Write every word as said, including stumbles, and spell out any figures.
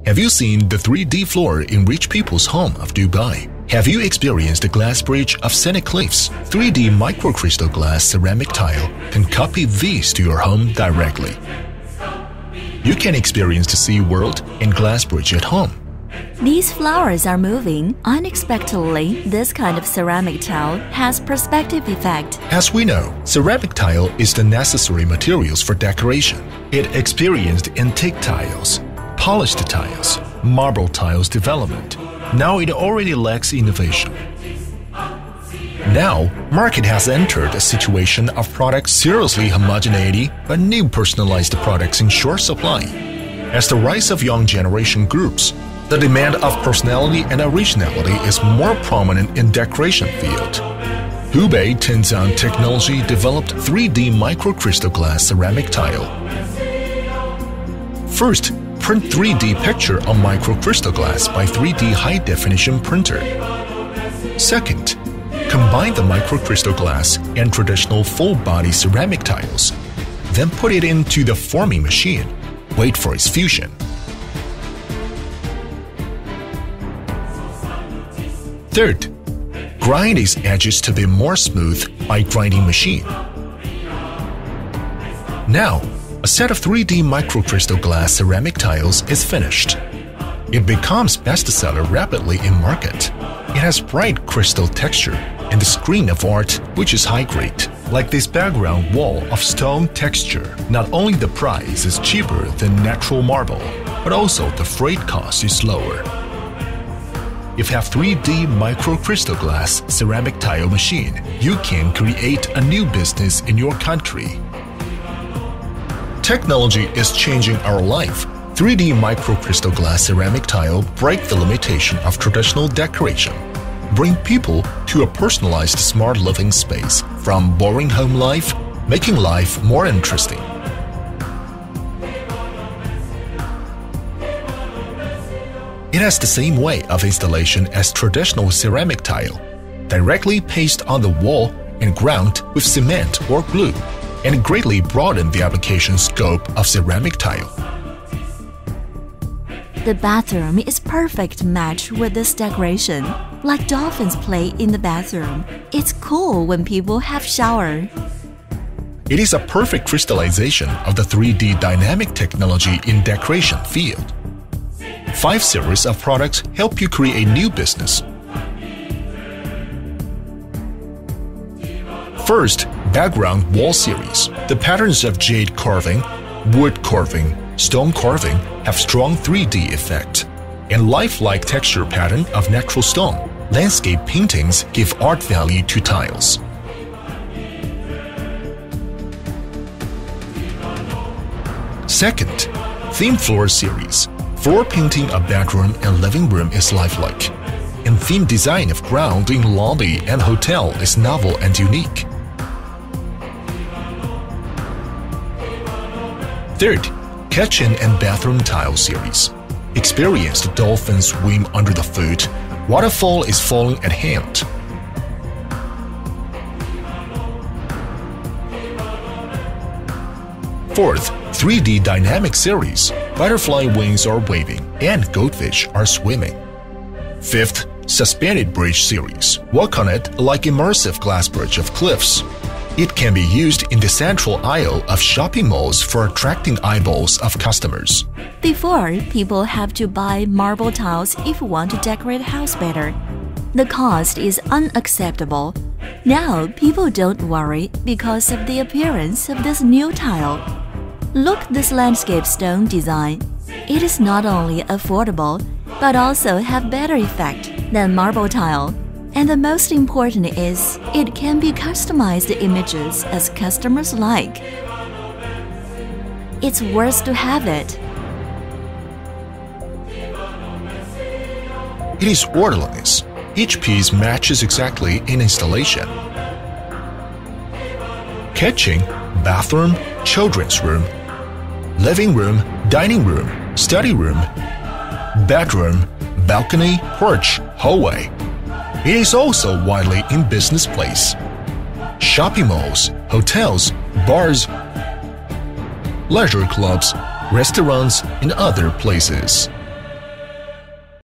Have you seen the three D floor in rich people's home of Dubai? Have you experienced the glass bridge of scenic cliffs? three D microcrystal glass ceramic tile can copy these to your home directly. You can experience the sea world and glass bridge at home. These flowers are moving. Unexpectedly, this kind of ceramic tile has perspective effect. As we know, ceramic tile is the necessary materials for decoration. It experienced antique tiles, polished tiles, marble tiles development. Now it already lacks innovation. Now, market has entered a situation of products seriously homogeneity, but new personalized products in short supply. As the rise of young generation groups, the demand of personality and originality is more prominent in decoration field. Hubei Tenzan Technology developed three D microcrystal glass ceramic tile. First, print three D picture on microcrystal glass by three D high-definition printer. Second, combine the microcrystal glass and traditional full-body ceramic tiles. Then put it into the forming machine. Wait for its fusion. Third, grind its edges to be more smooth by grinding machine. Now, a set of three D microcrystal glass ceramic tiles is finished. It becomes bestseller rapidly in market. It has bright crystal texture and the screen of art which is high grade. Like this background wall of stone texture, not only the price is cheaper than natural marble, but also the freight cost is lower. If you have three D microcrystal glass ceramic tile machine, you can create a new business in your country. Technology is changing our life. three D microcrystal glass ceramic tile break the limitation of traditional decoration. Bring people to a personalized smart living space from boring home life, making life more interesting. It has the same way of installation as traditional ceramic tile. Directly paste on the wall and ground with cement or glue, and greatly broaden the application scope of ceramic tile. The bathroom is perfect match with this decoration. Like dolphins play in the bathroom. It's cool when people have shower. It is a perfect crystallization of the three D dynamic technology in decoration field. Five series of products help you create new business. First, background wall series. The patterns of jade carving, wood carving, stone carving have strong three D effect, and lifelike texture pattern of natural stone. Landscape paintings give art value to tiles. Second, theme floor series. Floor painting of bedroom and living room is lifelike, and theme design of ground in lobby and hotel is novel and unique. Third, kitchen and bathroom tile series. Experienced dolphins swim under the foot. Waterfall is falling at hand. Fourth, three D dynamic series. Butterfly wings are waving and goldfish are swimming. Fifth, suspended bridge series. Walk on it like immersive glass bridge of cliffs. It can be used in the central aisle of shopping malls for attracting eyeballs of customers. Before, people have to buy marble tiles if you want to decorate a house better. The cost is unacceptable. Now, people don't worry because of the appearance of this new tile. Look this landscape stone design. It is not only affordable, but also have better effect than marble tile. And the most important is, it can be customized images as customers like. It's worth to have it. It is orderliness. Each piece matches exactly in installation. Kitchen, bathroom, children's room, living room, dining room, study room, bedroom, balcony, porch, hallway. It is also widely in business place. Shopping malls, hotels, bars, leisure clubs, restaurants, and other places.